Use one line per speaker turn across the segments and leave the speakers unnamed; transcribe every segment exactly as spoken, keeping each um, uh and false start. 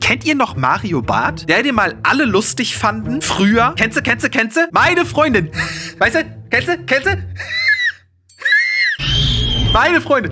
Kennt ihr noch Mario Barth? Der, den mal alle lustig fanden? Früher? Kennst du, kennst du, kennst du? Meine Freundin. Weißt du? Kennst du, kennst du? Meine Freundin.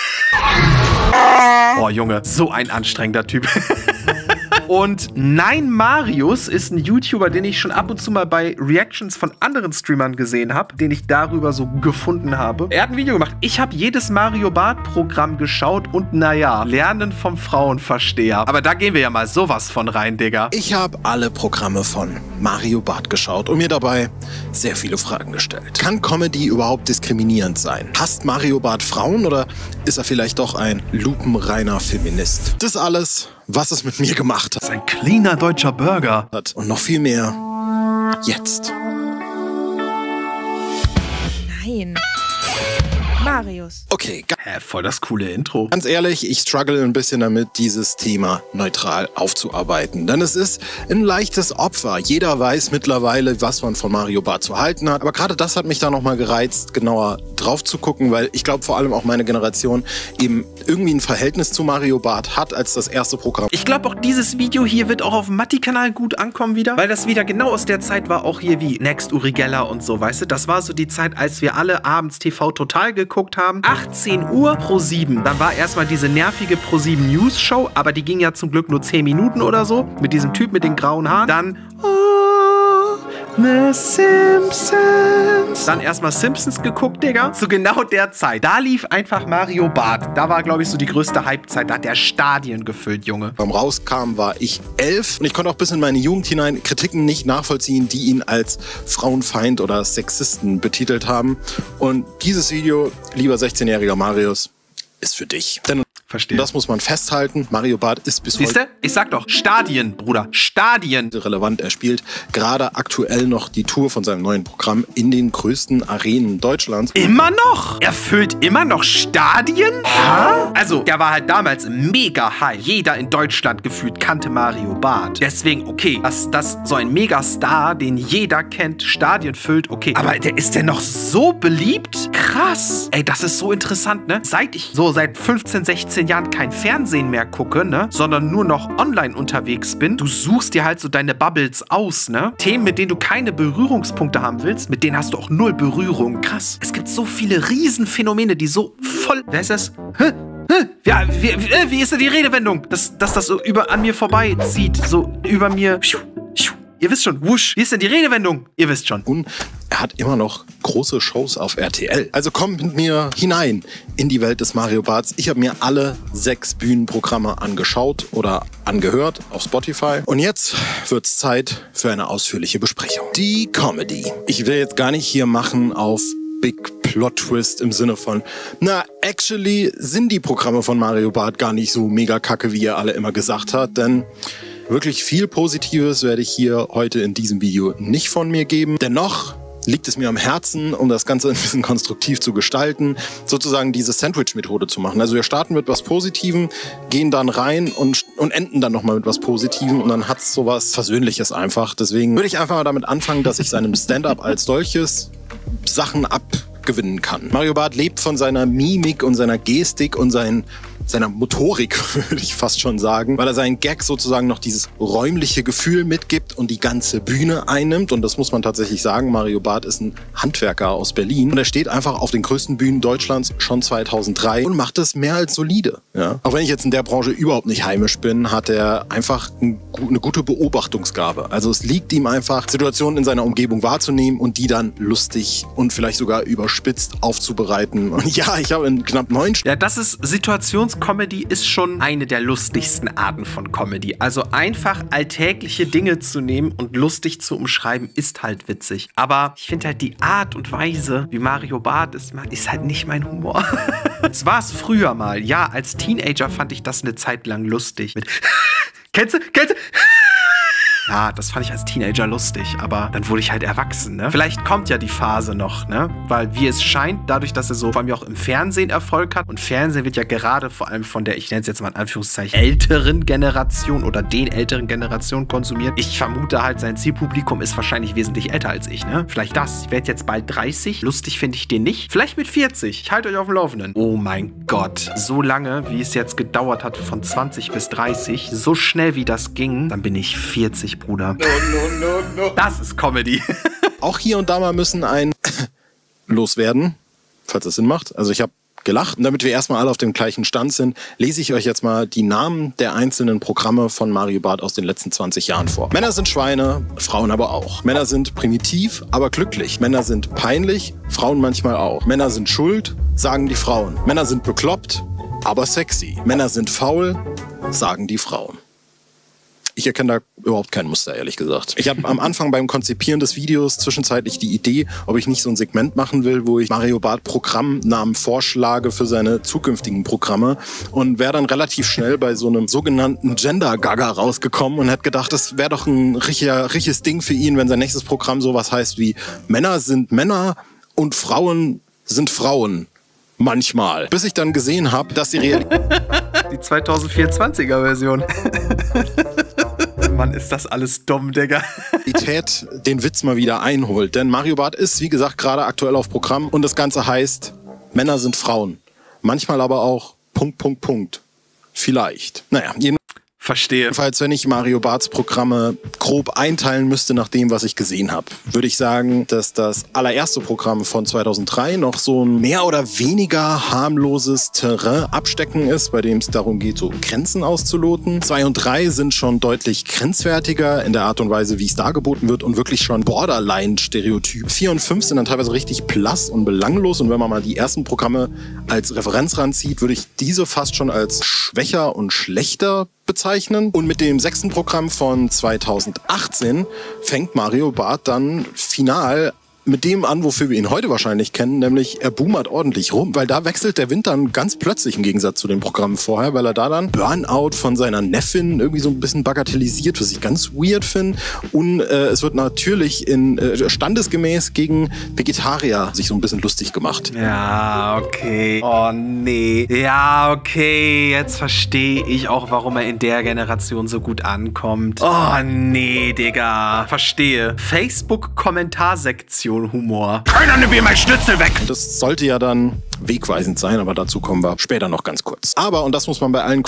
Oh, Junge, so ein anstrengender Typ. Und Nein Marius ist ein YouTuber, den ich schon ab und zu mal bei Reactions von anderen Streamern gesehen habe, den ich darüber so gefunden habe. Er hat ein Video gemacht. Ich habe jedes Mario Barth Programm geschaut und naja, Lernen vom Frauenversteher. Aber da gehen wir ja mal sowas von rein, Digga.
Ich habe alle Programme von Mario Barth geschaut und mir dabei sehr viele Fragen gestellt. Kann Comedy überhaupt diskriminierend sein? Hasst Mario Barth Frauen oder ist er vielleicht doch ein lupenreiner Feminist? Das alles, was es mit mir gemacht hat.
Das ist ein cleaner deutscher Burger.
Und noch viel mehr jetzt.
Nein. Marius.
Okay,
Hä, voll das coole Intro.
ganz ehrlich, ich struggle ein bisschen damit, dieses Thema neutral aufzuarbeiten. Denn es ist ein leichtes Opfer. Jeder weiß mittlerweile, was man von Mario Barth zu halten hat. Aber gerade das hat mich da nochmal gereizt, genauer drauf zu gucken, weil ich glaube vor allem auch meine Generation eben irgendwie ein Verhältnis zu Mario Barth hat als das erste Programm.
Ich glaube auch dieses Video hier wird auch auf dem Matti-Kanal gut ankommen wieder, weil das wieder genau aus der Zeit war, auch hier wie Next Uri Geller und so, weißt du? Das war so die Zeit, als wir alle abends T V Total geguckt haben. achtzehn Uhr Pro sieben. Dann war erstmal diese nervige Pro sieben News Show, aber die ging ja zum Glück nur zehn Minuten oder so, mit diesem Typ mit den grauen Haaren. Dann oh, The Simpsons. Dann erstmal Simpsons geguckt, Digga. Zu genau der Zeit. Da lief einfach Mario Barth. Da war, glaube ich, so die größte Hypezeit. Da hat der Stadien gefüllt, Junge.
Beim Rauskam war ich elf und ich konnte auch bis in meine Jugend hinein Kritiken nicht nachvollziehen, die ihn als Frauenfeind oder Sexisten betitelt haben. Und dieses Video, lieber sechzehnjähriger Marius, ist für dich. Denn
Verstehe.
das muss man festhalten, Mario Barth ist bis
Siehste?
heute
Ich sag doch, Stadien, Bruder. Stadien.
relevant. Er spielt gerade aktuell noch die Tour von seinem neuen Programm in den größten Arenen Deutschlands.
Immer noch? Er füllt immer noch Stadien? Hä? Also, der war halt damals mega high. Jeder in Deutschland gefühlt kannte Mario Barth. Deswegen, okay, dass, dass so ein Megastar, den jeder kennt, Stadien füllt, okay. Aber der ist der noch so beliebt? Krass. Ey, das ist so interessant, ne? Seit ich so seit fünfzehn, sechzehn Jahren kein Fernsehen mehr gucke, ne? Sondern nur noch online unterwegs bin. Du suchst dir halt so deine Bubbles aus, ne? Themen, mit denen du keine Berührungspunkte haben willst, mit denen hast du auch null Berührung. Krass. Es gibt so viele Riesenphänomene, die so voll... Wer ist das? Hä? Hä? Ja, wie, wie, wie ist denn die Redewendung? Dass, dass das so über, an mir vorbeizieht. So über mir... Ihr wisst schon, wusch. Wie ist denn die Redewendung? Ihr wisst schon.
Und er hat immer noch große Shows auf R T L. Also kommt mit mir hinein in die Welt des Mario Barths. Ich habe mir alle sechs Bühnenprogramme angeschaut oder angehört auf Spotify. Und jetzt wird's Zeit für eine ausführliche Besprechung. Die Comedy. Ich will jetzt gar nicht hier machen auf Big Plot Twist im Sinne von, na, actually sind die Programme von Mario Barth gar nicht so mega kacke, wie er alle immer gesagt hat, denn wirklich viel Positives werde ich hier heute in diesem Video nicht von mir geben. Dennoch liegt es mir am Herzen, um das Ganze ein bisschen konstruktiv zu gestalten, sozusagen diese Sandwich-Methode zu machen. Also wir starten mit was Positivem, gehen dann rein und, und enden dann nochmal mit was Positivem und dann hat es sowas Versöhnliches einfach. Deswegen würde ich einfach mal damit anfangen, dass ich seinem Stand-up als solches Sachen abgewinnen kann. Mario Barth lebt von seiner Mimik und seiner Gestik und seinen seiner Motorik, würde ich fast schon sagen, weil er seinen Gag sozusagen noch dieses räumliche Gefühl mitgibt und die ganze Bühne einnimmt. Und das muss man tatsächlich sagen, Mario Barth ist ein Handwerker aus Berlin und er steht einfach auf den größten Bühnen Deutschlands schon zweitausenddrei und macht das mehr als solide. Ja? Auch wenn ich jetzt in der Branche überhaupt nicht heimisch bin, hat er einfach ein, eine gute Beobachtungsgabe. Also es liegt ihm einfach, Situationen in seiner Umgebung wahrzunehmen und die dann lustig und vielleicht sogar überspitzt aufzubereiten. Und ja, ich habe in knapp neun
Ja, das ist Situationscomedy ist schon eine der lustigsten Arten von Comedy. Also einfach alltägliche Dinge zu nehmen und lustig zu umschreiben, ist halt witzig. Aber ich finde halt die Art und Weise, wie Mario Barth ist, ist halt nicht mein Humor. Es war es früher mal. Ja, als Teenager fand ich das eine Zeit lang lustig. Mit kennst du? Kennst du? Ja, das fand ich als Teenager lustig, aber dann wurde ich halt erwachsen, ne? Vielleicht kommt ja die Phase noch, ne? Weil wie es scheint, dadurch, dass er so vor allem auch im Fernsehen Erfolg hat, und Fernsehen wird ja gerade vor allem von der, ich nenne es jetzt mal in Anführungszeichen, älteren Generation oder den älteren Generationen konsumiert. Ich vermute halt, sein Zielpublikum ist wahrscheinlich wesentlich älter als ich, ne? Vielleicht das. Ich werde jetzt bald dreißig. Lustig finde ich den nicht. Vielleicht mit vierzig. Ich halte euch auf dem Laufenden. Oh mein Gott. So lange, wie es jetzt gedauert hat, von zwanzig bis dreißig, so schnell wie das ging, dann bin ich vierzig, Bruder. No, no, no, no. Das ist Comedy.
Auch hier und da mal müssen ein loswerden, falls das Sinn macht. Also ich habe gelacht. Und damit wir erstmal alle auf dem gleichen Stand sind, lese ich euch jetzt mal die Namen der einzelnen Programme von Mario Barth aus den letzten zwanzig Jahren vor. Männer sind Schweine, Frauen aber auch. Männer sind primitiv, aber glücklich. Männer sind peinlich, Frauen manchmal auch. Männer sind schuld, sagen die Frauen. Männer sind bekloppt, aber sexy. Männer sind faul, sagen die Frauen. Ich erkenne da überhaupt kein Muster, ehrlich gesagt. Ich habe am Anfang beim Konzipieren des Videos zwischenzeitlich die Idee, ob ich nicht so ein Segment machen will, wo ich Mario Barth Programmnamen vorschlage für seine zukünftigen Programme, und wäre dann relativ schnell bei so einem sogenannten Gender-Gaga rausgekommen und hätte gedacht, das wäre doch ein richtiger, richtiges Ding für ihn, wenn sein nächstes Programm sowas heißt wie Männer sind Männer und Frauen sind Frauen. Manchmal. Bis ich dann gesehen habe, dass die Realität...
Die zweitausendvierundzwanziger Version. Mann, ist das alles dumm, Digga.
Realität den Witz mal wieder einholt. Denn Mario Barth ist, wie gesagt, gerade aktuell auf Programm. Und das Ganze heißt, Männer sind Frauen. Manchmal aber auch Punkt, Punkt, Punkt. Vielleicht. Naja, jedenfalls...
Verstehe.
Jedenfalls, wenn ich Mario Barths Programme grob einteilen müsste nach dem, was ich gesehen habe, würde ich sagen, dass das allererste Programm von zweitausenddrei noch so ein mehr oder weniger harmloses Terrain abstecken ist, bei dem es darum geht, so Grenzen auszuloten. Zwei und drei sind schon deutlich grenzwertiger in der Art und Weise, wie es dargeboten wird, und wirklich schon Borderline-Stereotyp. Vier und fünf sind dann teilweise richtig blass und belanglos, und wenn man mal die ersten Programme als Referenz ranzieht, würde ich diese fast schon als schwächer und schlechter bezeichnen. Und mit dem sechsten Programm von zweitausendachtzehn fängt Mario Barth dann final mit dem an, wofür wir ihn heute wahrscheinlich kennen, nämlich er boomert ordentlich rum, weil da wechselt der Wind dann ganz plötzlich im Gegensatz zu den Programmen vorher, weil er da dann Burnout von seiner Neffin irgendwie so ein bisschen bagatellisiert, was ich ganz weird finde, und äh, es wird natürlich in äh, standesgemäß gegen Vegetarier sich so ein bisschen lustig gemacht.
Ja, okay. Oh nee. Ja, okay. Jetzt verstehe ich auch, warum er in der Generation so gut ankommt. Oh nee, Digga. Verstehe. Facebook-Kommentarsektion Humor. Keiner nimmt mir mein Schnitzel weg!
Das sollte ja dann wegweisend sein, aber dazu kommen wir später noch ganz kurz. Aber, und das muss man bei allen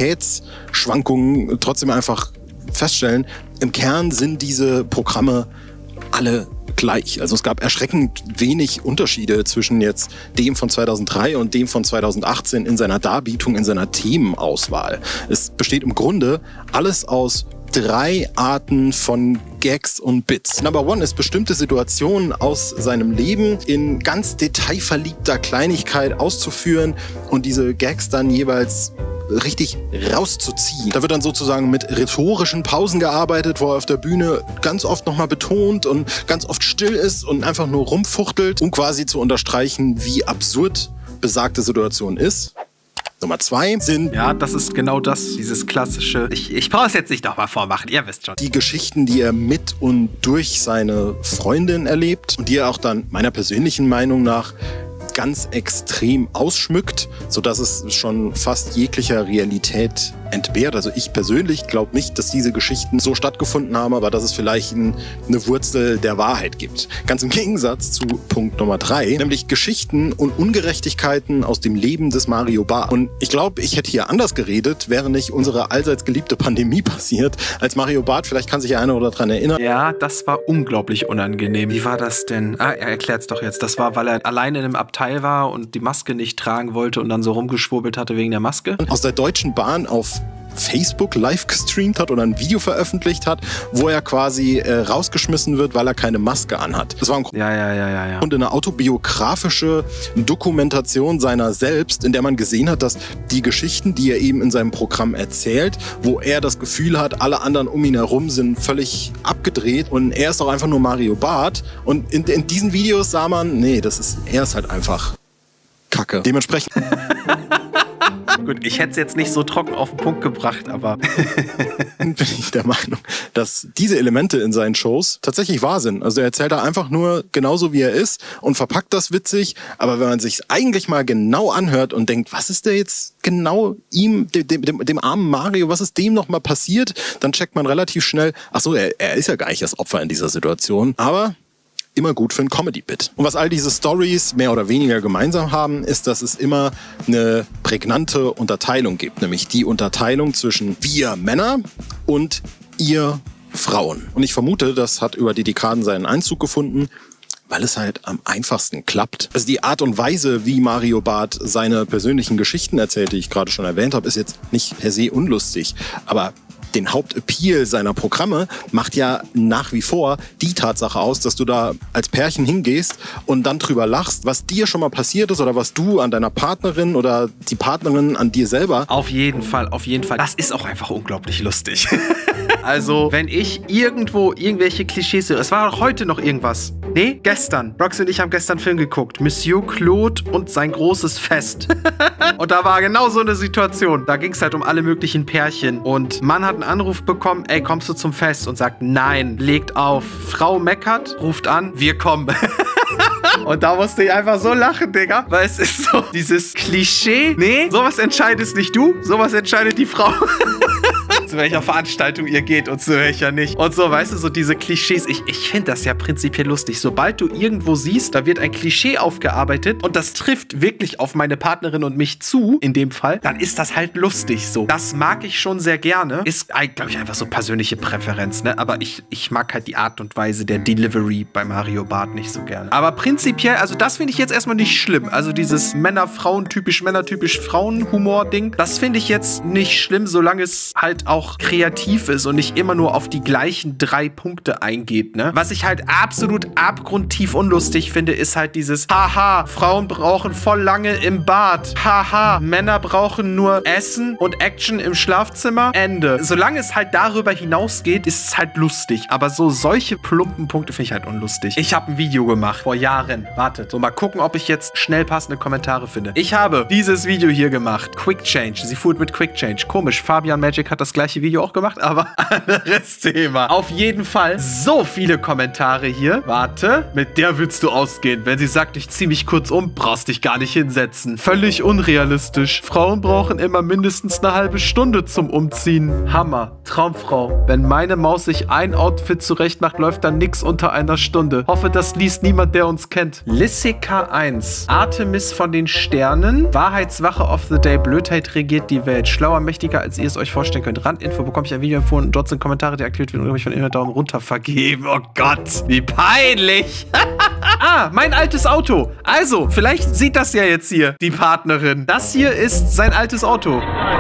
Qualitätsschwankungen trotzdem einfach feststellen, im Kern sind diese Programme alle gleich. Also es gab erschreckend wenig Unterschiede zwischen jetzt dem von zweitausenddrei und dem von zweitausendachtzehn in seiner Darbietung, in seiner Themenauswahl. Es besteht im Grunde alles aus drei Arten von Gags und Bits. Number one ist, bestimmte Situationen aus seinem Leben in ganz detailverliebter Kleinigkeit auszuführen und diese Gags dann jeweils richtig rauszuziehen. Da wird dann sozusagen mit rhetorischen Pausen gearbeitet, wo er auf der Bühne ganz oft nochmal betont und ganz oft still ist und einfach nur rumfuchtelt, um quasi zu unterstreichen, wie absurd besagte Situation ist. Nummer zwei sind...
Ja, das ist genau das, dieses klassische... Ich, ich brauche es jetzt nicht nochmal vormachen, ihr wisst schon.
Die Geschichten, die er mit und durch seine Freundin erlebt und die er auch dann meiner persönlichen Meinung nach ganz extrem ausschmückt, sodass es schon fast jeglicher Realität entbehrt. Also ich persönlich glaube nicht, dass diese Geschichten so stattgefunden haben, aber dass es vielleicht ein, eine Wurzel der Wahrheit gibt. Ganz im Gegensatz zu Punkt Nummer drei, nämlich Geschichten und Ungerechtigkeiten aus dem Leben des Mario Barth. Und ich glaube, ich hätte hier anders geredet, wäre nicht unsere allseits geliebte Pandemie passiert, als Mario Barth, vielleicht kann sich ja einer oder dran erinnern.
Ja, das war unglaublich unangenehm. Wie war das denn? Ah, er erklärt es doch jetzt. Das war, weil er alleine in einem Abteil war und die Maske nicht tragen wollte und dann so rumgeschwurbelt hatte wegen der Maske.
Aus der Deutschen Bahn auf Facebook live gestreamt hat oder ein Video veröffentlicht hat, wo er quasi äh, rausgeschmissen wird, weil er keine Maske anhat. Das war im
ja, ja, ja, ja, ja.
Und eine autobiografische Dokumentation seiner selbst, in der man gesehen hat, dass die Geschichten, die er eben in seinem Programm erzählt, wo er das Gefühl hat, alle anderen um ihn herum sind völlig abgedreht und er ist doch einfach nur Mario Barth. Und in, in diesen Videos sah man, nee, das ist, er ist halt einfach Kacke. Dementsprechend...
Gut, ich hätte es jetzt nicht so trocken auf den Punkt gebracht, aber...
bin ich der Meinung, dass diese Elemente in seinen Shows tatsächlich wahr sind. Also er erzählt da einfach nur genauso, wie er ist und verpackt das witzig. Aber wenn man sich eigentlich mal genau anhört und denkt, was ist der jetzt genau ihm, dem, dem, dem armen Mario, was ist dem nochmal passiert, dann checkt man relativ schnell, ach so, er, er ist ja gar nicht das Opfer in dieser Situation. Aber immer gut für ein Comedy-Bit. Und was all diese Stories mehr oder weniger gemeinsam haben, ist, dass es immer eine prägnante Unterteilung gibt. Nämlich die Unterteilung zwischen wir Männer und ihr Frauen. Und ich vermute, das hat über die Dekaden seinen Einzug gefunden, weil es halt am einfachsten klappt. Also die Art und Weise, wie Mario Barth seine persönlichen Geschichten erzählt, die ich gerade schon erwähnt habe, ist jetzt nicht per se unlustig. Aber den Hauptappeal seiner Programme macht ja nach wie vor die Tatsache aus, dass du da als Pärchen hingehst und dann drüber lachst, was dir schon mal passiert ist oder was du an deiner Partnerin oder die Partnerin an dir selber.
Auf jeden Fall, auf jeden Fall. Das ist auch einfach unglaublich lustig. Also, wenn ich irgendwo irgendwelche Klischees höre, es war auch heute noch irgendwas. Nee, gestern. Roxy und ich haben gestern einen Film geguckt. Monsieur Claude und sein großes Fest. Und da war genau so eine Situation. Da ging es halt um alle möglichen Pärchen. Und Mann hat einen Anruf bekommen, ey, kommst du zum Fest? Und sagt, nein, legt auf. Frau meckert, ruft an, wir kommen. Und da musste ich einfach so lachen, Digga. Weil es ist so dieses Klischee. Nee, sowas entscheidest nicht du, sowas entscheidet die Frau. Zu welcher Veranstaltung ihr geht und zu welcher nicht. Und so, weißt du, so diese Klischees. Ich, ich finde das ja prinzipiell lustig. Sobald du irgendwo siehst, da wird ein Klischee aufgearbeitet und das trifft wirklich auf meine Partnerin und mich zu, in dem Fall, dann ist das halt lustig so. Das mag ich schon sehr gerne. Ist, glaube ich, einfach so persönliche Präferenz, ne? Aber ich, ich mag halt die Art und Weise der Delivery bei Mario Barth nicht so gerne. Aber prinzipiell, also das finde ich jetzt erstmal nicht schlimm. Also dieses Männer-Frauen-typisch, Männer-typisch Frauen-Humor-Ding, das finde ich jetzt nicht schlimm, solange es halt auch kreativ ist und nicht immer nur auf die gleichen drei Punkte eingeht, ne? Was ich halt absolut abgrundtief unlustig finde, ist halt dieses Haha, Frauen brauchen voll lange im Bad. Haha, Männer brauchen nur Essen und Action im Schlafzimmer. Ende. Solange es halt darüber hinausgeht, ist es halt lustig. Aber so solche plumpen Punkte finde ich halt unlustig. Ich habe ein Video gemacht vor Jahren. Wartet. So, mal gucken, ob ich jetzt schnell passende Kommentare finde. Ich habe dieses Video hier gemacht. Quick Change. Sie food mit Quick Change. Komisch. Fabian Magic hat das gleiche Video auch gemacht, aber anderes Thema. Auf jeden Fall so viele Kommentare hier. Warte, mit der willst du ausgehen. Wenn sie sagt, ich zieh mich kurz um, brauchst dich gar nicht hinsetzen. Völlig unrealistisch. Frauen brauchen immer mindestens eine halbe Stunde zum Umziehen. Hammer. Traumfrau. Wenn meine Maus sich ein Outfit zurecht macht, läuft dann nix unter einer Stunde. Hoffe, das liest niemand, der uns kennt. Lissika eins. Artemis von den Sternen. Wahrheitswache of the Day. Blödheit regiert die Welt. Schlauer, mächtiger, als ihr es euch vorstellen könnt. Randinfo bekomme ich ein Video empfohlen und dort sind Kommentare, die aktiviert werden und ich von innen Daumen runter vergeben. Oh Gott, wie peinlich. Ah, mein altes Auto. Also, vielleicht sieht das ja jetzt hier die Partnerin. Das hier ist sein altes Auto.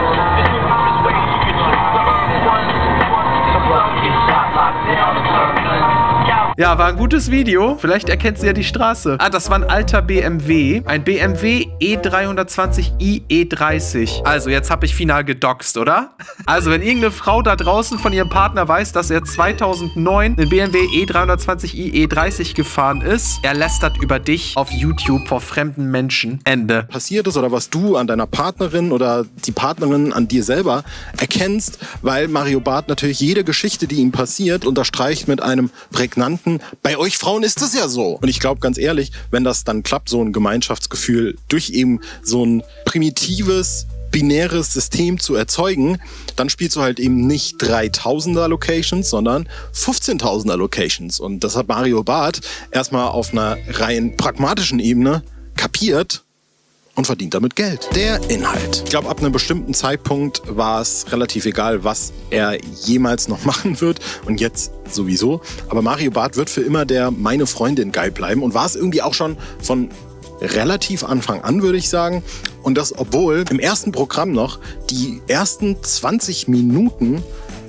Ja, war ein gutes Video. Vielleicht erkennt sie ja die Straße. Ah, das war ein alter B M W. Ein B M W E dreihundertzwanzig i E dreißig. Also, jetzt habe ich final gedoxt, oder? Also, wenn irgendeine Frau da draußen von ihrem Partner weiß, dass er zweitausendneun den B M W E dreihundertzwanzig i E dreißig gefahren ist, er lästert über dich auf YouTube vor fremden Menschen. Ende.
Passiert ist oder was du an deiner Partnerin oder die Partnerin an dir selber erkennst, weil Mario Barth natürlich jede Geschichte, die ihm passiert, unterstreicht mit einem prägnanten bei euch Frauen ist es ja so. Und ich glaube ganz ehrlich, wenn das dann klappt, so ein Gemeinschaftsgefühl durch eben so ein primitives, binäres System zu erzeugen, dann spielst du halt eben nicht dreitausender Locations, sondern fünfzehntausender Locations. Und das hat Mario Barth erstmal auf einer rein pragmatischen Ebene kapiert und verdient damit Geld. Der Inhalt. Ich glaube, ab einem bestimmten Zeitpunkt war es relativ egal, was er jemals noch machen wird. Und jetzt sowieso. Aber Mario Barth wird für immer der Meine Freundin-Guy bleiben. Und war es irgendwie auch schon von relativ Anfang an, würde ich sagen. Und das, obwohl im ersten Programm noch die ersten zwanzig Minuten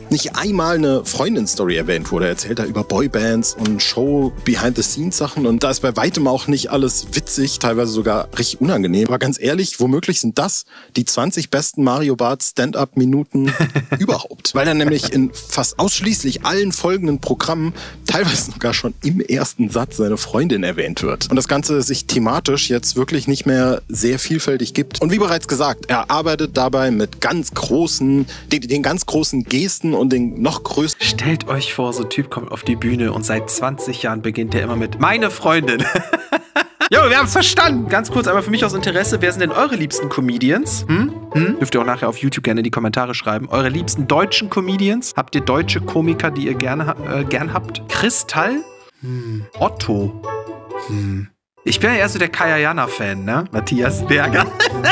nicht einmal eine Freundin-Story erwähnt wurde. Er erzählt da über Boybands und Show-Behind-the-Scenes-Sachen und da ist bei weitem auch nicht alles witzig, teilweise sogar richtig unangenehm. Aber ganz ehrlich, womöglich sind das die zwanzig besten Mario Barth Stand-Up-Minuten überhaupt. Weil er nämlich in fast ausschließlich allen folgenden Programmen teilweise sogar schon im ersten Satz seine Freundin erwähnt wird. Und das Ganze sich thematisch jetzt wirklich nicht mehr sehr vielfältig gibt. Und wie bereits gesagt, er arbeitet dabei mit ganz großen, den, den ganz großen Gesten und den noch größten...
Stellt euch vor, so ein Typ kommt auf die Bühne und seit zwanzig Jahren beginnt er immer mit meine Freundin. Jo, wir haben es verstanden. Ganz kurz, aber für mich aus Interesse, wer sind denn eure liebsten Comedians? Hm? Hm? Dürft ihr auch nachher auf YouTube gerne in die Kommentare schreiben. Eure liebsten deutschen Comedians? Habt ihr deutsche Komiker, die ihr gerne, äh, gern habt? Kristall? Hm. Otto? Hm. Ich bin ja eher so der Kaya-Jana-Fan, ne? Matthias Berger.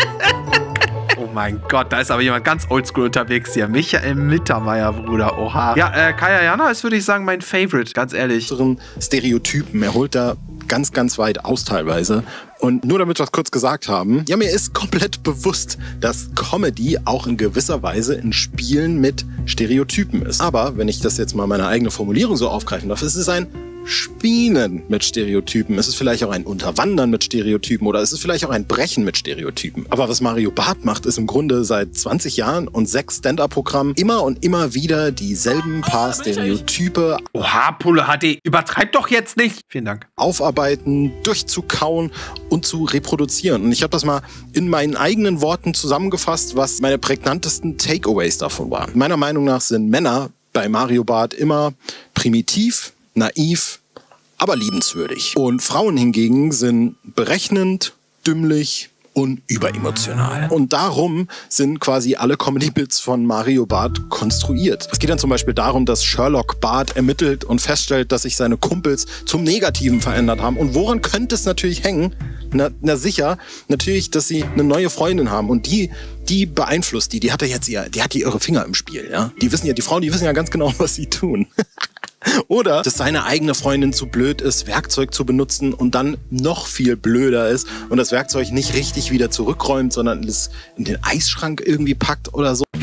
Oh mein Gott, da ist aber jemand ganz oldschool unterwegs hier. Michael Mittermeier, Bruder. Oha. Ja, äh, Kaya-Jana ist, würde ich sagen, mein Favorite, ganz ehrlich.
Stereotypen. Er holt da ganz, ganz weit aus teilweise. Und nur damit wir es kurz gesagt haben, ja, mir ist komplett bewusst, dass Comedy auch in gewisser Weise ein Spielen mit Stereotypen ist. Aber wenn ich das jetzt mal meine eigene Formulierung so aufgreifen darf, es ist ein Spielen mit Stereotypen. Es ist vielleicht auch ein Unterwandern mit Stereotypen oder es ist vielleicht auch ein Brechen mit Stereotypen. Aber was Mario Barth macht, ist im Grunde seit zwanzig Jahren und sechs Stand-Up-Programmen immer und immer wieder dieselben paar Stereotype.
Oha, Pulle H D, übertreib doch jetzt nicht. Vielen Dank.
Aufarbeiten, durchzukauen und zu reproduzieren. Und ich habe das mal in meinen eigenen Worten zusammengefasst, was meine prägnantesten Takeaways davon waren. Meiner Meinung nach sind Männer bei Mario Barth immer primitiv, naiv, aber liebenswürdig. Und Frauen hingegen sind berechnend, dümmlich und überemotional. Und darum sind quasi alle Comedy-Bits von Mario Barth konstruiert. Es geht dann zum Beispiel darum, dass Sherlock Barth ermittelt und feststellt, dass sich seine Kumpels zum Negativen verändert haben. Und woran könnte es natürlich hängen? Na, na sicher, natürlich, dass sie eine neue Freundin haben. Und die, die beeinflusst die. Die hat ja jetzt ihr, die hat die ihre Finger im Spiel. Ja? Die wissen ja, die Frauen, die wissen ja ganz genau, was sie tun. Oder dass seine eigene Freundin zu blöd ist, Werkzeug zu benutzen und dann noch viel blöder ist und das Werkzeug nicht richtig wieder zurückräumt, sondern es in den Eisschrank irgendwie packt oder so.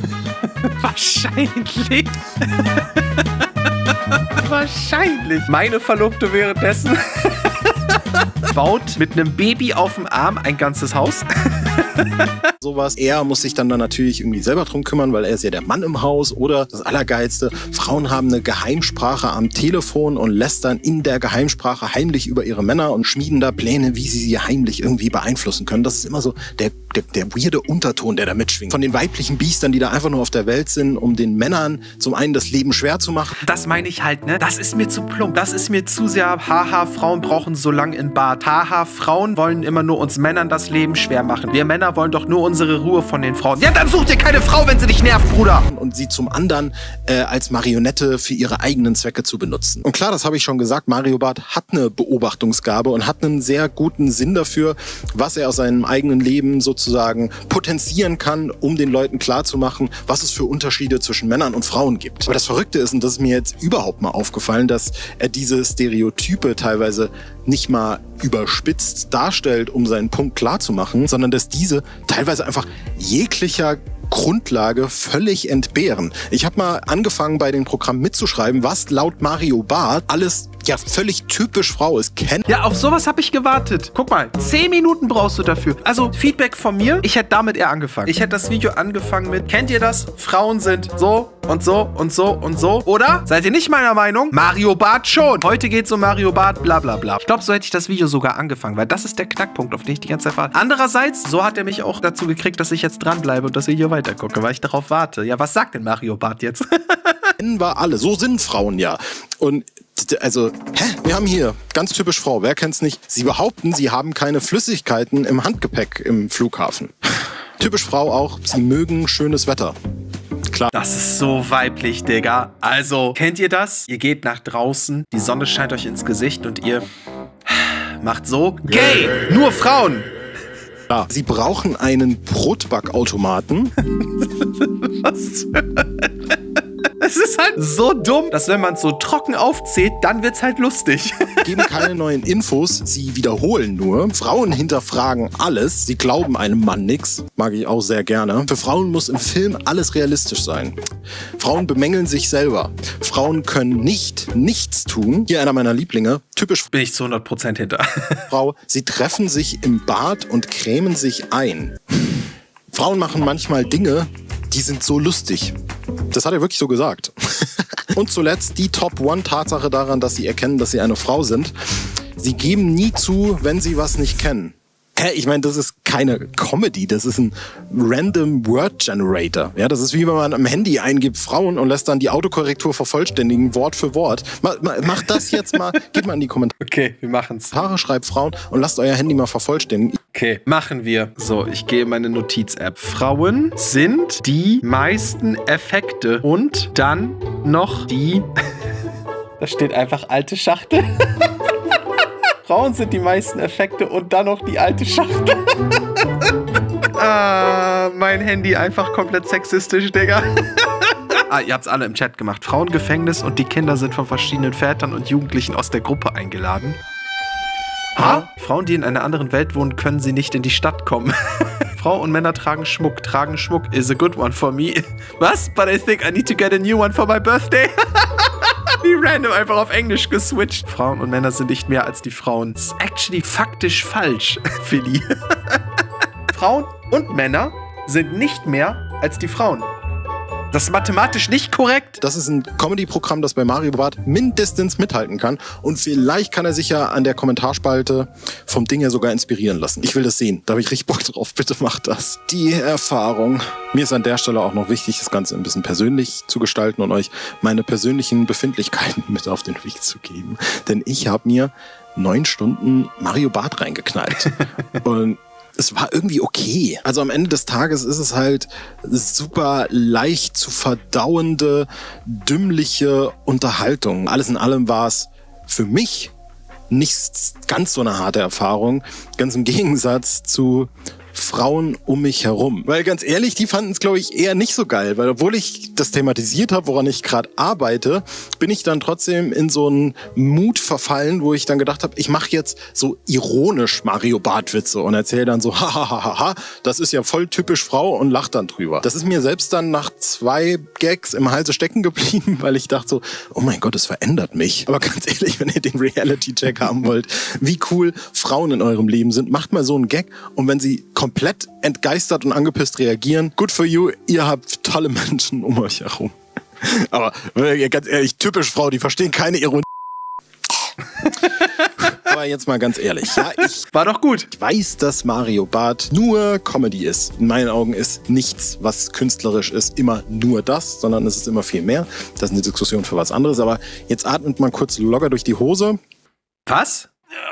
Wahrscheinlich. Wahrscheinlich. Meine Verlobte währenddessen baut mit einem Baby auf dem Arm ein ganzes Haus.
Sowas. Er muss sich dann, dann natürlich irgendwie selber drum kümmern, weil er ist ja der Mann im Haus. Oder das Allergeilste, Frauen haben eine Geheimsprache am Telefon und lästern in der Geheimsprache heimlich über ihre Männer und schmieden da Pläne, wie sie sie heimlich irgendwie beeinflussen können. Das ist immer so der, der, der weirde Unterton, der da mitschwingt. Von den weiblichen Biestern, die da einfach nur auf der Welt sind, um den Männern zum einen das Leben schwer zu machen.
Das meine ich halt, ne? Das ist mir zu plump. Das ist mir zu sehr, haha, Frauen brauchen so lang in Bad. Haha, Frauen wollen immer nur uns Männern das Leben schwer machen. Wir Männer wollen doch nur unsere Ruhe von den Frauen. Ja, dann such dir keine Frau, wenn sie dich nervt, Bruder.
Und sie zum anderen äh, als Marionette für ihre eigenen Zwecke zu benutzen. Und klar, das habe ich schon gesagt, Mario Barth hat eine Beobachtungsgabe und hat einen sehr guten Sinn dafür, was er aus seinem eigenen Leben sozusagen potenzieren kann, um den Leuten klarzumachen, was es für Unterschiede zwischen Männern und Frauen gibt. Aber das Verrückte ist, und das ist mir jetzt überhaupt mal aufgefallen, dass er diese Stereotype teilweise nicht mal überspitzt darstellt, um seinen Punkt klarzumachen, sondern dass diese teilweise einfach jeglicher Grundlage völlig entbehren. Ich habe mal angefangen, bei den Programmen mitzuschreiben, was laut Mario Barth alles ja völlig typisch Frau ist. Kennt
ja, auf sowas habe ich gewartet. Guck mal, zehn Minuten brauchst du dafür. Also Feedback von mir, ich hätte damit eher angefangen. Ich hätte das Video angefangen mit, kennt ihr das? Frauen sind so und so und so und so. Oder? Seid ihr nicht meiner Meinung? Mario Barth schon. Heute geht's um Mario Barth, bla bla bla. Ich glaube, so hätte ich das Video sogar angefangen, weil das ist der Knackpunkt, auf den ich die ganze Zeit warte. Andererseits, so hat er mich auch dazu gekriegt, dass ich jetzt dranbleibe und das Video weitergucke, weil ich darauf warte. Ja, was sagt denn Mario Barth jetzt?
Kennen wir alle. So sind Frauen ja. Und also, hä? Wir haben hier, ganz typisch Frau, wer kennt's nicht? Sie behaupten, sie haben keine Flüssigkeiten im Handgepäck im Flughafen. Typisch Frau auch, sie mögen schönes Wetter. Klar.
Das ist so weiblich, Digga. Also, kennt ihr das? Ihr geht nach draußen, die Sonne scheint euch ins Gesicht und ihr macht so, gay, nur Frauen.
Klar. Sie brauchen einen Brotbackautomaten.
Was? Es ist halt so dumm, dass wenn man es so trocken aufzählt, dann wird's halt lustig.
Geben keine neuen Infos, sie wiederholen nur. Frauen hinterfragen alles, sie glauben einem Mann nix. Mag ich auch sehr gerne. Für Frauen muss im Film alles realistisch sein. Frauen bemängeln sich selber. Frauen können nicht nichts tun. Hier einer meiner Lieblinge, typisch
Bin ich zu hundert Prozent hinter.
Frau. Sie treffen sich im Bad und cremen sich ein. Frauen machen manchmal Dinge, die sind so lustig. Das hat er wirklich so gesagt. Und zuletzt die Top-One-Tatsache daran, dass sie erkennen, dass sie eine Frau sind. Sie geben nie zu, wenn sie was nicht kennen. Hä, ich meine, das ist keine Comedy, das ist ein Random Word Generator. Ja, das ist wie wenn man am Handy eingibt Frauen und lässt dann die Autokorrektur vervollständigen, Wort für Wort. Ma, ma, macht das jetzt mal, gebt mal in die Kommentare.
Okay, wir machen's.
Schreibt Frauen und lasst euer Handy mal vervollständigen.
Okay, machen wir. So, ich gehe in meine Notiz-App. Frauen sind die meisten Effekte und dann noch die... Da steht einfach alte Schachtel. Frauen sind die meisten Effekte und dann noch die alte Schachtel. Ah, mein Handy einfach komplett sexistisch, Digga. Ah, ihr habt's alle im Chat gemacht. Frauengefängnis und die Kinder sind von verschiedenen Vätern und Jugendlichen aus der Gruppe eingeladen. Ha? Frauen, die in einer anderen Welt wohnen, können sie nicht in die Stadt kommen. Frauen und Männer tragen Schmuck. Tragen Schmuck is a good one for me. Was? But I think I need to get a new one for my birthday. Die random einfach auf Englisch geswitcht. Frauen und Männer sind nicht mehr als die Frauen. Das ist actually faktisch falsch, Philly. Frauen und Männer sind nicht mehr als die Frauen. Das ist mathematisch nicht korrekt.
Das ist ein Comedy-Programm, das bei Mario Barth mindestens mithalten kann. Und vielleicht kann er sich ja an der Kommentarspalte vom Ding her sogar inspirieren lassen. Ich will das sehen. Da habe ich richtig Bock drauf. Bitte macht das. Die Erfahrung. Mir ist an der Stelle auch noch wichtig, das Ganze ein bisschen persönlich zu gestalten und euch meine persönlichen Befindlichkeiten mit auf den Weg zu geben. Denn ich habe mir neun Stunden Mario Barth reingeknallt. Und es war irgendwie okay. Also am Ende des Tages ist es halt super leicht zu verdauende, dümmliche Unterhaltung. Alles in allem war es für mich nicht ganz so eine harte Erfahrung. Ganz im Gegensatz zu Frauen um mich herum. Weil ganz ehrlich, die fanden es, glaube ich, eher nicht so geil. Weil obwohl ich das thematisiert habe, woran ich gerade arbeite, bin ich dann trotzdem in so einen Mut verfallen, wo ich dann gedacht habe, ich mache jetzt so ironisch Mario Barth-Witze und erzähle dann so, hahaha, das ist ja voll typisch Frau und lach dann drüber. Das ist mir selbst dann nach zwei Gags im Halse stecken geblieben, weil ich dachte so, oh mein Gott, es verändert mich. Aber ganz ehrlich, wenn ihr den Reality-Check haben wollt, wie cool Frauen in eurem Leben sind, macht mal so einen Gag und wenn sie komplett entgeistert und angepisst reagieren. Good for you, ihr habt tolle Menschen um euch herum. Aber ganz ehrlich, typisch Frau, die verstehen keine Ironie. Aber jetzt mal ganz ehrlich, ja, ich
war doch gut.
Ich weiß, dass Mario Barth nur Comedy ist. In meinen Augen ist nichts, was künstlerisch ist, immer nur das, sondern es ist immer viel mehr. Das ist eine Diskussion für was anderes. Aber jetzt atmet man kurz locker durch die Hose.
Was?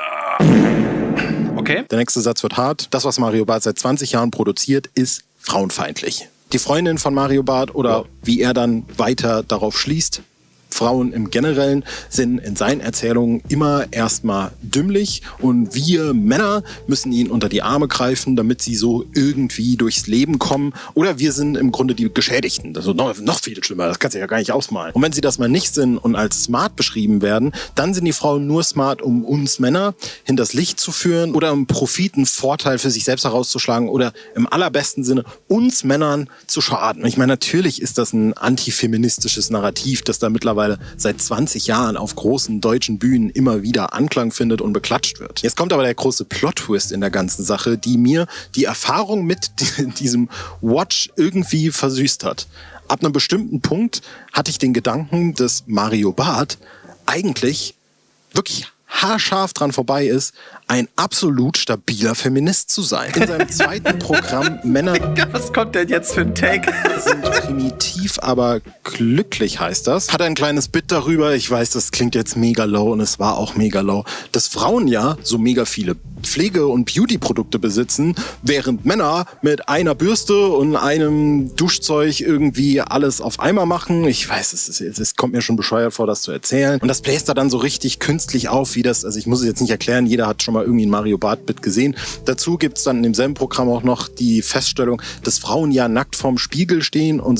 Okay.
Der nächste Satz wird hart. Das, was Mario Barth seit zwanzig Jahren produziert, ist frauenfeindlich. Die Freundin von Mario Barth oder wie er dann weiter darauf schließt, Frauen im Generellen sind in seinen Erzählungen immer erstmal dümmlich und wir Männer müssen ihnen unter die Arme greifen, damit sie so irgendwie durchs Leben kommen. Oder wir sind im Grunde die Geschädigten. Also noch, noch viel schlimmer, das kannst du ja gar nicht ausmalen. Und wenn sie das mal nicht sind und als smart beschrieben werden, dann sind die Frauen nur smart, um uns Männer hinters Licht zu führen oder um Profit, einen Vorteil für sich selbst herauszuschlagen oder im allerbesten Sinne uns Männern zu schaden. Ich meine, natürlich ist das ein antifeministisches Narrativ, das da mittlerweile seit zwanzig Jahren auf großen deutschen Bühnen immer wieder Anklang findet und beklatscht wird. Jetzt kommt aber der große Plot-Twist in der ganzen Sache, die mir die Erfahrung mit diesem Watch irgendwie versüßt hat. Ab einem bestimmten Punkt hatte ich den Gedanken, dass Mario Barth eigentlich wirklich haarscharf dran vorbei ist, ein absolut stabiler Feminist zu sein. In seinem zweiten Programm Männer...
Was kommt denn jetzt für ein Take?
...sind primitiv, aber glücklich heißt das. Hat ein kleines Bit darüber, ich weiß, das klingt jetzt mega low und es war auch mega low, dass Frauen ja so mega viele Pflege- und Beauty-Produkte besitzen, während Männer mit einer Bürste und einem Duschzeug irgendwie alles auf einmal machen. Ich weiß, es, ist, es kommt mir schon bescheuert vor, das zu erzählen. Und das bläst er dann so richtig künstlich auf, wie das, also ich muss es jetzt nicht erklären, jeder hat schon mal irgendwie ein Mario Barth-Bit gesehen. Dazu gibt's dann in demselben Programm auch noch die Feststellung, dass Frauen ja nackt vorm Spiegel stehen und sich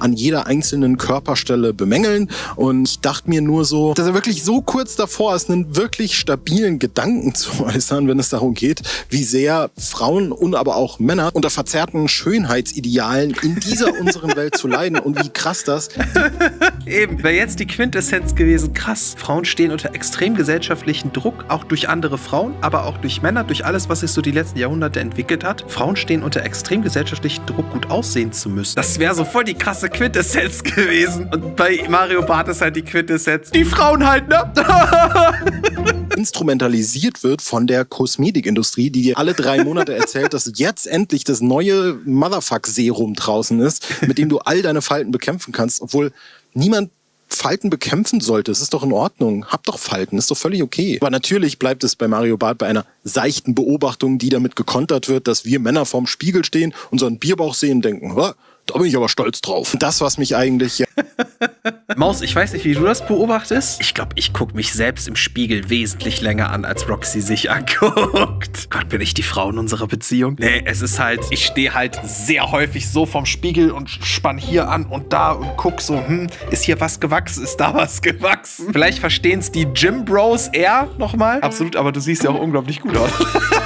an jeder einzelnen Körperstelle bemängeln. Und ich dachte mir nur so, dass er wirklich so kurz davor ist, einen wirklich stabilen Gedanken zu äußern, wenn es darum geht, wie sehr Frauen und aber auch Männer unter verzerrten Schönheitsidealen in dieser unseren Welt zu leiden und wie krass das...
Eben, wäre jetzt die Quintessenz gewesen, krass. Frauen stehen unter extrem gesellschaftlichen Druck, auch durch andere Frauen, aber auch durch Männer, durch alles, was sich so die letzten Jahrhunderte entwickelt hat. Frauen stehen unter extrem gesellschaftlichen Druck, gut aussehen zu müssen. Das wäre so voll die krasse Quintessenz gewesen. Und bei Mario Barth ist halt die Quintessenz, die Frauen halt, ne?
Instrumentalisiert wird von der Kosmetikindustrie, die dir alle drei Monate erzählt, dass jetzt endlich das neue Motherfuck-Serum draußen ist, mit dem du all deine Falten bekämpfen kannst, obwohl niemand Falten bekämpfen sollte. Es ist doch in Ordnung. Hab doch Falten, ist doch völlig okay. Aber natürlich bleibt es bei Mario Barth bei einer seichten Beobachtung, die damit gekontert wird, dass wir Männer vorm Spiegel stehen und so einen Bierbauch sehen und denken, da bin ich aber stolz drauf. Und das, was mich eigentlich... Ja
Maus, ich weiß nicht, wie du das beobachtest. Ich glaube, ich gucke mich selbst im Spiegel wesentlich länger an, als Roxy sich anguckt. Gott, bin ich die Frau in unserer Beziehung? Nee, es ist halt, ich stehe halt sehr häufig so vorm Spiegel und spann hier an und da und guck so, hm, ist hier was gewachsen? Ist da was gewachsen? Vielleicht verstehen es die Gym Bros eher nochmal. Absolut, aber du siehst ja auch unglaublich gut aus.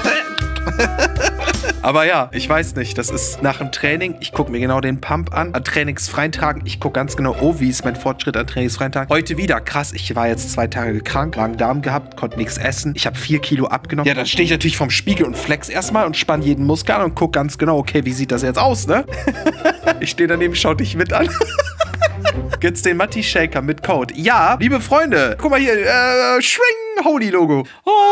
Aber ja, ich weiß nicht, das ist nach dem Training, ich gucke mir genau den Pump an, an trainingsfreien Tagen, ich gucke ganz genau, oh, wie ist mein Fortschritt an trainingsfreien Tagen. Heute wieder, krass, ich war jetzt zwei Tage krank, Magen-Darm gehabt, konnte nichts essen, ich habe vier Kilo abgenommen. Ja, dann stehe ich natürlich vorm Spiegel und flex erstmal und spann jeden Muskel an und gucke ganz genau, okay, wie sieht das jetzt aus, ne? Ich stehe daneben, schau dich mit an. Gibt's den Matti Shaker mit Code? Ja, liebe Freunde, guck mal hier, äh, Schwing, Holy Logo.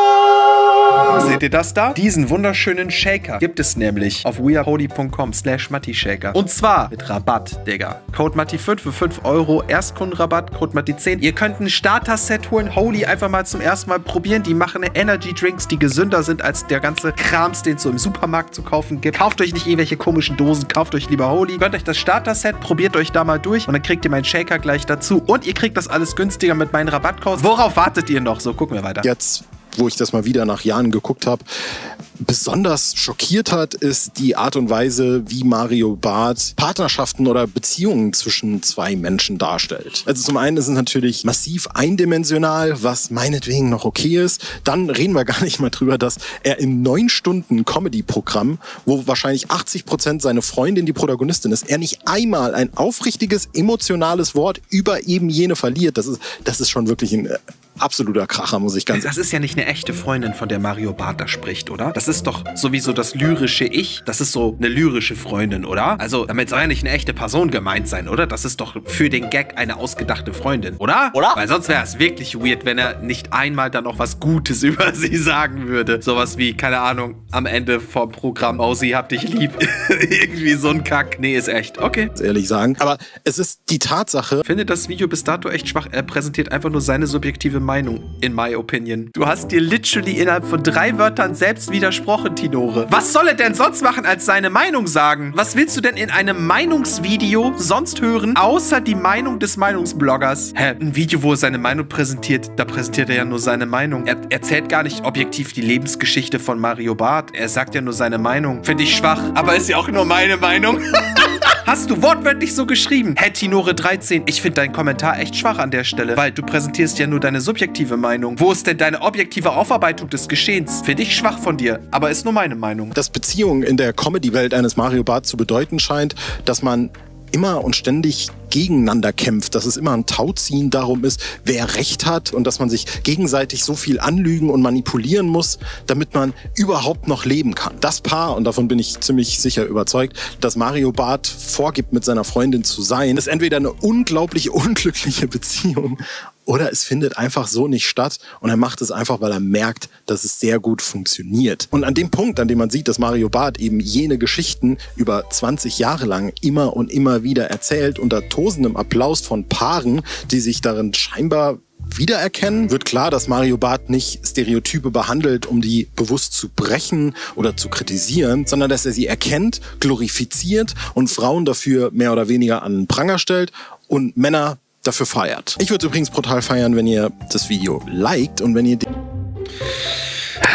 Oh. Seht ihr das da? Diesen wunderschönen Shaker gibt es nämlich auf weareholy punkt com slash Matti Shaker. Und zwar mit Rabatt, Digga. Code Matti fünf für fünf Euro, Erstkundenrabatt, Code Matti zehn. Ihr könnt ein Starter-Set holen, Holy einfach mal zum ersten Mal probieren. Die machen Energy-Drinks, die gesünder sind als der ganze Krams, den es so im Supermarkt zu kaufen gibt. Kauft euch nicht irgendwelche komischen Dosen, kauft euch lieber Holy. Gönnt euch das Starter-Set, probiert euch da mal durch und dann kriegt ihr meinen Shaker gleich dazu. Und ihr kriegt das alles günstiger mit meinen Rabattcodes. Worauf wartet ihr noch? So, gucken wir weiter.
Jetzt, wo ich das mal wieder nach Jahren geguckt habe, besonders schockiert hat, ist die Art und Weise, wie Mario Barth Partnerschaften oder Beziehungen zwischen zwei Menschen darstellt. Also zum einen ist es natürlich massiv eindimensional, was meinetwegen noch okay ist. Dann reden wir gar nicht mal drüber, dass er im neun Stunden Comedy-Programm, wo wahrscheinlich achtzig Prozent seine Freundin die Protagonistin ist, er nicht einmal ein aufrichtiges, emotionales Wort über eben jene verliert. Das ist, das ist schon wirklich ein absoluter Kracher, muss ich ganz
sagen. Das ist ja nicht eine echte Freundin, von der Mario Barth da spricht, oder? Das ist doch sowieso das lyrische Ich. Das ist so eine lyrische Freundin, oder? Also, damit soll ja nicht eine echte Person gemeint sein, oder? Das ist doch für den Gag eine ausgedachte Freundin, oder? Oder? Weil sonst wäre es wirklich weird, wenn er nicht einmal dann noch was Gutes über sie sagen würde. Sowas wie, keine Ahnung, am Ende vom Programm, oh, sie hab dich lieb. Irgendwie so ein Kack. Nee, ist echt. Okay.
Ehrlich sagen. Aber es ist die Tatsache.
Ich finde das Video bis dato echt schwach. Er präsentiert einfach nur seine subjektive Meinung, in my opinion. Du hast dir literally innerhalb von drei Wörtern selbst widersprochen, Tinore. Was soll er denn sonst machen, als seine Meinung sagen? Was willst du denn in einem Meinungsvideo sonst hören, außer die Meinung des Meinungsbloggers? Hä, ein Video, wo er seine Meinung präsentiert, da präsentiert er ja nur seine Meinung. Er erzählt gar nicht objektiv die Lebensgeschichte von Mario Barth. Er sagt ja nur seine Meinung. Finde ich schwach, aber ist ja auch nur meine Meinung. Hast du wortwörtlich so geschrieben? Hey, Tinore dreizehn, ich finde deinen Kommentar echt schwach an der Stelle, weil du präsentierst ja nur deine subjektive Meinung. Wo ist denn deine objektive Aufarbeitung des Geschehens? Finde ich schwach von dir, aber ist nur meine Meinung.
Dass Beziehung in der Comedy-Welt eines Mario Barth zu bedeuten scheint, dass man immer und ständig gegeneinander kämpft, dass es immer ein Tauziehen darum ist, wer Recht hat und dass man sich gegenseitig so viel anlügen und manipulieren muss, damit man überhaupt noch leben kann. Das Paar, und davon bin ich ziemlich sicher überzeugt, dass Mario Barth vorgibt, mit seiner Freundin zu sein, ist entweder eine unglaublich unglückliche Beziehung oder es findet einfach so nicht statt und er macht es einfach, weil er merkt, dass es sehr gut funktioniert. Und an dem Punkt, an dem man sieht, dass Mario Barth eben jene Geschichten über zwanzig Jahre lang immer und immer wieder erzählt, unter tosendem Applaus von Paaren, die sich darin scheinbar wiedererkennen, wird klar, dass Mario Barth nicht Stereotype behandelt, um die bewusst zu brechen oder zu kritisieren, sondern dass er sie erkennt, glorifiziert und Frauen dafür mehr oder weniger an den Pranger stellt und Männer dafür feiert. Ich würde übrigens brutal feiern, wenn ihr das Video liked und wenn ihr...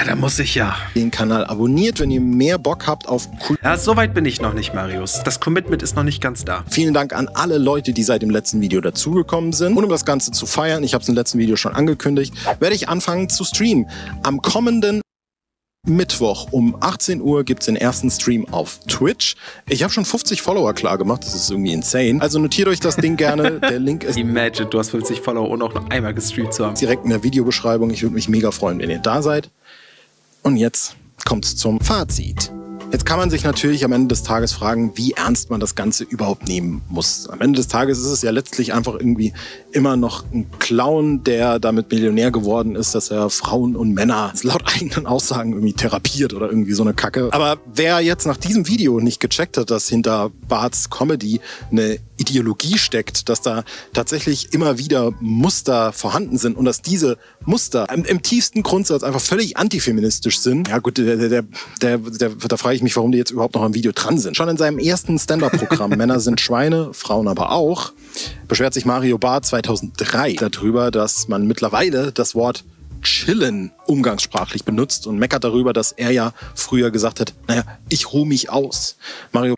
da muss ich ja.
Den Kanal abonniert, wenn ihr mehr Bock habt auf cool.
Ja, so weit bin ich noch nicht, Marius. Das Commitment ist noch nicht ganz da.
Vielen Dank an alle Leute, die seit dem letzten Video dazugekommen sind. Und um das Ganze zu feiern, ich habe es im letzten Video schon angekündigt, werde ich anfangen zu streamen. Am kommenden Mittwoch um achtzehn Uhr gibt es den ersten Stream auf Twitch. Ich habe schon fünfzig Follower klar gemacht, das ist irgendwie insane. Also notiert euch das Ding gerne, der Link ist...
Imagine, du hast fünfzig Follower und auch noch einmal gestreamt zu haben.
Direkt in der Videobeschreibung, ich würde mich mega freuen, wenn ihr da seid. Und jetzt kommt's zum Fazit. Jetzt kann man sich natürlich am Ende des Tages fragen, wie ernst man das Ganze überhaupt nehmen muss. Am Ende des Tages ist es ja letztlich einfach irgendwie immer noch ein Clown, der damit Millionär geworden ist, dass er Frauen und Männer laut eigenen Aussagen irgendwie therapiert oder irgendwie so eine Kacke. Aber wer jetzt nach diesem Video nicht gecheckt hat, dass hinter Barts Comedy eine Ideologie steckt, dass da tatsächlich immer wieder Muster vorhanden sind und dass diese Muster im, im tiefsten Grundsatz einfach völlig antifeministisch sind. Ja gut, der, der, der, der, da frage ich mich, warum die jetzt überhaupt noch am Video dran sind. Schon in seinem ersten Stand-Up-Programm Männer sind Schweine, Frauen aber auch, beschwert sich Mario Barth zweitausenddrei darüber, dass man mittlerweile das Wort chillen umgangssprachlich benutzt und meckert darüber, dass er ja früher gesagt hat, naja, ich ruhe mich aus. Mario...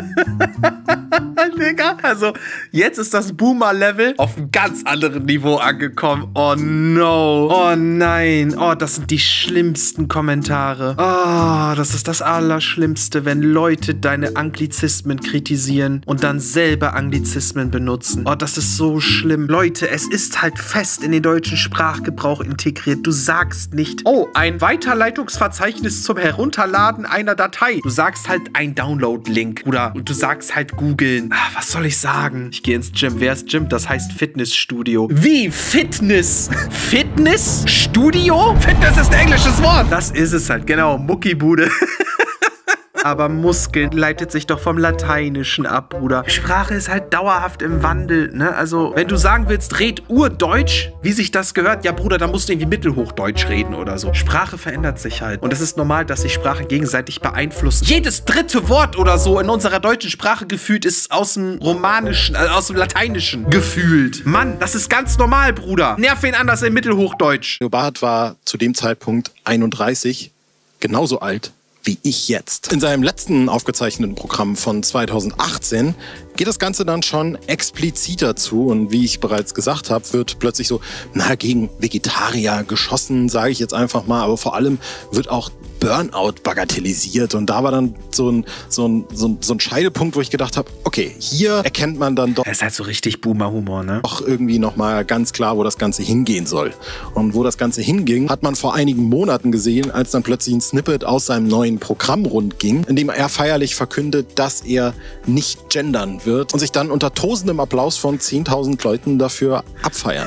Digga, also jetzt ist das Boomer-Level auf einem ganz anderen Niveau angekommen. Oh no. Oh nein. Oh, das sind die schlimmsten Kommentare. Oh, das ist das Allerschlimmste, wenn Leute deine Anglizismen kritisieren und dann selber Anglizismen benutzen. Oh, das ist so schlimm. Leute, es ist halt fest in den deutschen Sprachgebrauch integriert. Du sagst nicht, oh, ein Weiterleitungsverzeichnis zum Herunterladen einer Datei. Du sagst halt ein Download-Link, Bruder. Und du sagst halt googeln. Ah, was soll ich sagen? Ich gehe ins Gym. Wer ist Gym? Das heißt Fitnessstudio. Wie? Fitness? Fitnessstudio? Fitness ist ein englisches Wort. Das ist es halt, genau. Muckibude. Aber Muskeln leitet sich doch vom Lateinischen ab, Bruder. Sprache ist halt dauerhaft im Wandel, ne? Also, wenn du sagen willst, red Urdeutsch, wie sich das gehört, ja, Bruder, dann musst du irgendwie Mittelhochdeutsch reden oder so. Sprache verändert sich halt. Und es ist normal, dass sich Sprachen gegenseitig beeinflussen. Jedes dritte Wort oder so in unserer deutschen Sprache gefühlt ist aus dem Romanischen, also aus dem Lateinischen gefühlt. Mann, das ist ganz normal, Bruder. Nerv wen anders im Mittelhochdeutsch.
Mario Barth war zu dem Zeitpunkt einunddreißig, genauso alt wie ich jetzt. In seinem letzten aufgezeichneten Programm von zweitausendachtzehn geht das Ganze dann schon expliziter zu und wie ich bereits gesagt habe, wird plötzlich so, na, gegen Vegetarier geschossen, sage ich jetzt einfach mal, aber vor allem wird auch Burnout bagatellisiert und da war dann so ein, so ein, so ein, so ein Scheidepunkt, wo ich gedacht habe, okay, hier erkennt man dann doch...
Das ist halt so richtig Boomer-Humor, ne?
Doch irgendwie nochmal ganz klar, wo das Ganze hingehen soll. Und wo das Ganze hinging, hat man vor einigen Monaten gesehen, als dann plötzlich ein Snippet aus seinem neuen Programm rundging, in dem er feierlich verkündet, dass er nicht gendern wird und sich dann unter tosendem Applaus von zehntausend Leuten dafür abfeiern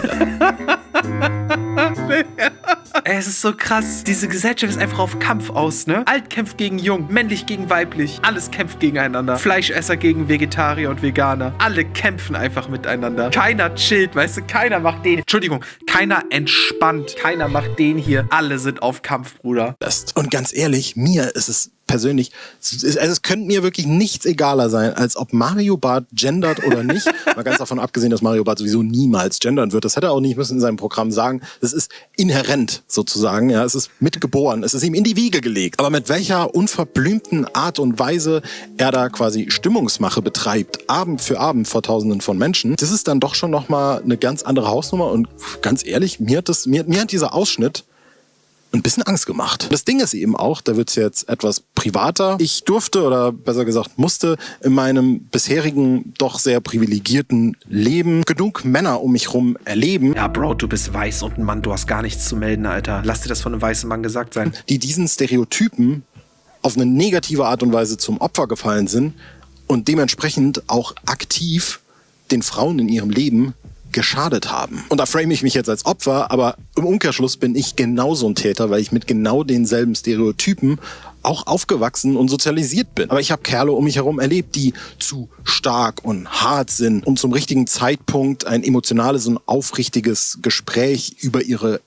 lässt.
Ey, es ist so krass. Diese Gesellschaft ist einfach auf Kampf aus, ne? Alt kämpft gegen Jung, männlich gegen weiblich. Alles kämpft gegeneinander. Fleischesser gegen Vegetarier und Veganer. Alle kämpfen einfach miteinander. Keiner chillt, weißt du? Keiner macht den... Entschuldigung. Keiner entspannt. Keiner macht den hier. Alle sind auf Kampf, Bruder.
Und ganz ehrlich, mir ist es persönlich, also es könnte mir wirklich nichts egaler sein, als ob Mario Barth gendert oder nicht. Mal ganz davon abgesehen, dass Mario Barth sowieso niemals gendern wird. Das hätte er auch nicht müssen in seinem Programm sagen. Das ist inhärent sozusagen. Ja, es ist mitgeboren. Es ist ihm in die Wiege gelegt. Aber mit welcher unverblümten Art und Weise er da quasi Stimmungsmache betreibt, Abend für Abend vor Tausenden von Menschen, das ist dann doch schon nochmal eine ganz andere Hausnummer. Und ganz ehrlich, mir hat, das, mir, mir hat dieser Ausschnitt ein bisschen Angst gemacht. Das Ding ist eben auch, da wird es jetzt etwas privater. Ich durfte oder besser gesagt musste in meinem bisherigen doch sehr privilegierten Leben genug Männer um mich rum erleben.
Ja, Bro, du bist weiß und ein Mann, du hast gar nichts zu melden, Alter. Lass dir das von einem weißen Mann gesagt sein.
Die diesen Stereotypen auf eine negative Art und Weise zum Opfer gefallen sind und dementsprechend auch aktiv den Frauen in ihrem Leben geschadet haben. Und da frame ich mich jetzt als Opfer, aber im Umkehrschluss bin ich genauso ein Täter, weil ich mit genau denselben Stereotypen auch aufgewachsen und sozialisiert bin. Aber ich habe Kerle um mich herum erlebt, die zu stark und hart sind, um zum richtigen Zeitpunkt ein emotionales und aufrichtiges Gespräch über ihre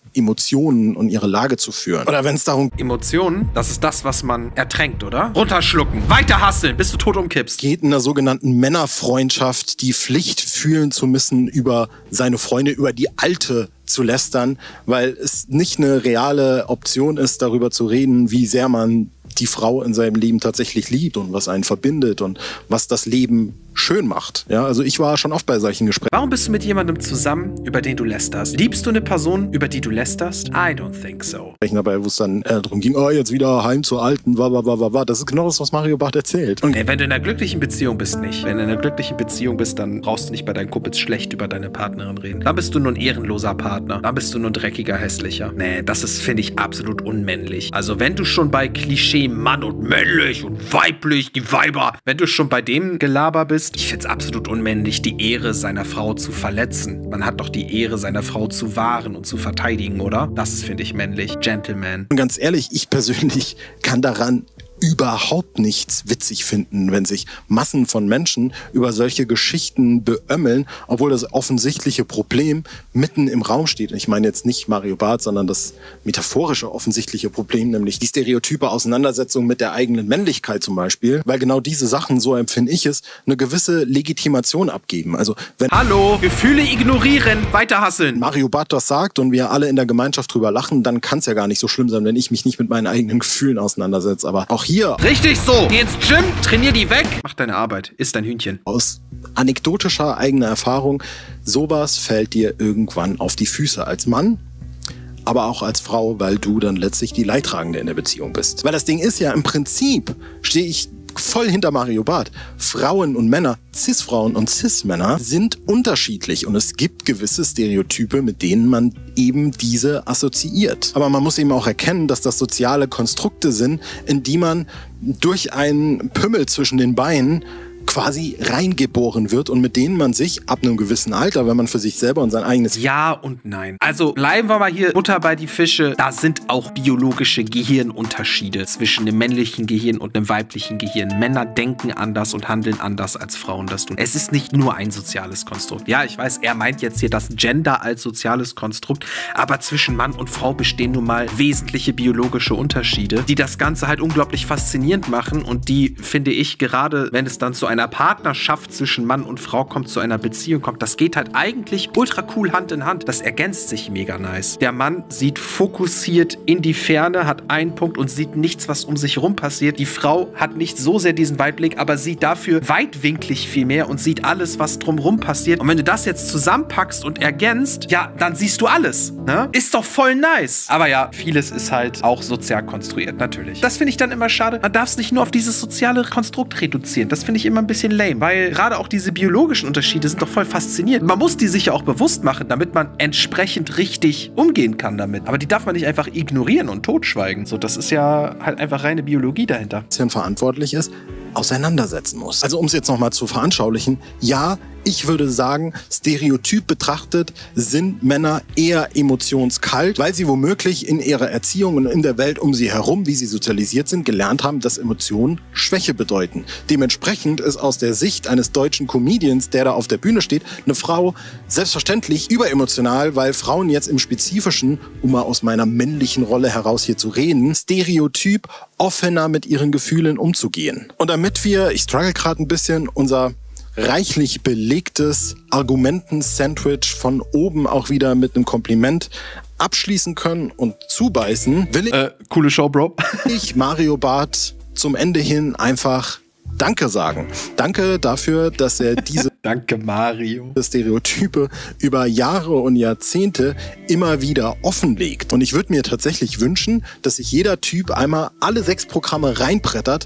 Emotionen und ihre Lage zu führen. Oder wenn es darum
Emotionen, das ist das, was man ertränkt, oder? Runterschlucken, weiter hasseln, bis du tot umkippst.
geht, in einer sogenannten Männerfreundschaft die Pflicht fühlen zu müssen, über seine Freunde, über die Alte zu lästern, weil es nicht eine reale Option ist, darüber zu reden, wie sehr man die Frau in seinem Leben tatsächlich liebt und was einen verbindet und was das Leben schön macht. Ja, also ich war schon oft bei solchen Gesprächen.
Warum bist du mit jemandem zusammen, über den du lästerst? Liebst du eine Person, über die du lästerst? I don't think so.
Dabei, wo es dann äh, darum ging, oh, jetzt wieder heim zur Alten, wa, wa, wa, wa, wa. Das ist genau das, was Mario Barth erzählt. Und
Nee, wenn du in einer glücklichen Beziehung bist, nicht. Wenn du in einer glücklichen Beziehung bist, dann brauchst du nicht bei deinen Kumpels schlecht über deine Partnerin reden. Dann bist du nur ein ehrenloser Partner. Dann bist du nur ein dreckiger, hässlicher. Nee, das ist, finde ich, absolut unmännlich. Also wenn du schon bei Klischee Mann und männlich und weiblich, die Weiber, wenn du schon bei dem Gelaber bist, ich finde es absolut unmännlich, die Ehre seiner Frau zu verletzen. Man hat doch die Ehre seiner Frau zu wahren und zu verteidigen, oder? Das ist, finde ich, männlich. Gentleman.
Und ganz ehrlich, ich persönlich kann daran überhaupt nichts witzig finden, wenn sich Massen von Menschen über solche Geschichten beömmeln, obwohl das offensichtliche Problem mitten im Raum steht. Ich meine jetzt nicht Mario Barth, sondern das metaphorische offensichtliche Problem, nämlich die stereotype Auseinandersetzung mit der eigenen Männlichkeit zum Beispiel, weil genau diese Sachen, so empfinde ich es, eine gewisse Legitimation abgeben. Also wenn
Hallo, Gefühle ignorieren, weiter hasseln.
Mario Barth das sagt und wir alle in der Gemeinschaft drüber lachen, dann kann es ja gar nicht so schlimm sein, wenn ich mich nicht mit meinen eigenen Gefühlen auseinandersetze. Aber auch hier
Richtig so. Geh ins Gym, trainier die weg. Mach deine Arbeit, isst dein Hühnchen.
aus anekdotischer eigener Erfahrung, sowas fällt dir irgendwann auf die Füße als Mann, aber auch als Frau, weil du dann letztlich die Leidtragende in der Beziehung bist. Weil das Ding ist ja, im Prinzip stehe ich voll hinter Mario Barth. Frauen und Männer, Cis-Frauen und Cis-Männer sind unterschiedlich und es gibt gewisse Stereotype, mit denen man eben diese assoziiert. Aber man muss eben auch erkennen, dass das soziale Konstrukte sind, in die man durch einen Pümmel zwischen den Beinen quasi reingeboren wird und mit denen man sich ab einem gewissen Alter, wenn man für sich selber und sein eigenes
Ja und nein. Also bleiben wir mal hier Butter bei die Fische. Da sind auch biologische Gehirnunterschiede zwischen dem männlichen Gehirn und dem weiblichen Gehirn. Männer denken anders und handeln anders als Frauen das tun. Es ist nicht nur ein soziales Konstrukt. Ja, ich weiß, er meint jetzt hier das Gender als soziales Konstrukt, aber zwischen Mann und Frau bestehen nun mal wesentliche biologische Unterschiede, die das Ganze halt unglaublich faszinierend machen und die, finde ich, gerade wenn es dann zu einer Partnerschaft zwischen Mann und Frau kommt, zu einer Beziehung kommt, das geht halt eigentlich ultra cool Hand in Hand. Das ergänzt sich mega nice. Der Mann sieht fokussiert in die Ferne, hat einen Punkt und sieht nichts, was um sich rum passiert. Die Frau hat nicht so sehr diesen Weitblick, aber sieht dafür weitwinklig viel mehr und sieht alles, was drumrum passiert. Und wenn du das jetzt zusammenpackst und ergänzt, ja, dann siehst du alles. Ne? Ist doch voll nice. Aber ja, vieles ist halt auch sozial konstruiert, natürlich. Das finde ich dann immer schade. Man darf es nicht nur auf dieses soziale Konstrukt reduzieren. Das finde ich immer ein bisschen lame, weil gerade auch diese biologischen Unterschiede sind doch voll faszinierend. Man muss die sich ja auch bewusst machen, damit man entsprechend richtig umgehen kann damit. Aber die darf man nicht einfach ignorieren und totschweigen. So, das ist ja halt einfach reine Biologie dahinter.
verantwortlich ist, auseinandersetzen muss. Also um es jetzt nochmal zu veranschaulichen, ja, ich würde sagen, stereotyp betrachtet sind Männer eher emotionskalt, weil sie womöglich in ihrer Erziehung und in der Welt um sie herum, wie sie sozialisiert sind, gelernt haben, dass Emotionen Schwäche bedeuten. Dementsprechend ist aus der Sicht eines deutschen Comedians, der da auf der Bühne steht, eine Frau selbstverständlich überemotional, weil Frauen jetzt im Spezifischen, um mal aus meiner männlichen Rolle heraus hier zu reden, stereotyp offener mit ihren Gefühlen umzugehen. Und damit wir, ich struggle gerade ein bisschen, unser reichlich belegtes Argumenten-Sandwich von oben auch wieder mit einem Kompliment abschließen können und zubeißen, will ich,
Äh, coole Show, Bro.
ich Mario Barth zum Ende hin einfach Danke sagen. Danke dafür, dass er diese
Danke, Mario.
Stereotype über Jahre und Jahrzehnte immer wieder offenlegt. Und ich würde mir tatsächlich wünschen, dass sich jeder Typ einmal alle sechs Programme reinbrettert,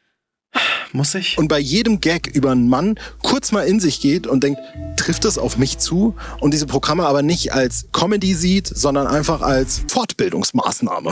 Muss ich?
und bei jedem Gag über einen Mann kurz mal in sich geht und denkt, trifft es auf mich zu? Und diese Programme aber nicht als Comedy sieht, sondern einfach als Fortbildungsmaßnahme.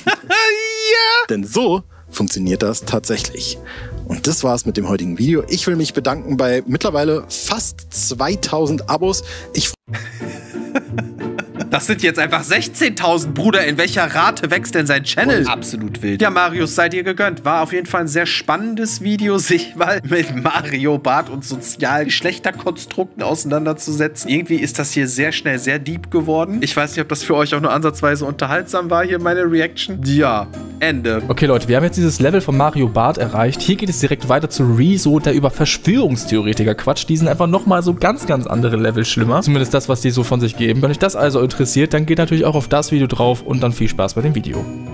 Ja! Denn so funktioniert das tatsächlich. Und das war's mit dem heutigen Video. Ich will mich bedanken bei mittlerweile fast zweitausend Abos. Ich
Das sind jetzt einfach sechzehntausend, Bruder. In welcher Rate wächst denn sein Channel? Absolut wild. Ja, Marius, sei dir gegönnt. War auf jeden Fall ein sehr spannendes Video, sich mal mit Mario Barth und sozialen Geschlechterkonstrukten auseinanderzusetzen. Irgendwie ist das hier sehr schnell sehr deep geworden. Ich weiß nicht, ob das für euch auch nur ansatzweise unterhaltsam war, hier meine Reaction. Ja, Ende.
Okay, Leute, wir haben jetzt dieses Level von Mario Barth erreicht. Hier geht es direkt weiter zu Rezo, der über Verschwörungstheoretiker quatscht. Die sind einfach nochmal so ganz, ganz andere Level schlimmer. Zumindest das, was die so von sich geben. Wenn euch das also interessiert, dann geht natürlich auch auf das Video drauf und dann viel Spaß bei dem Video.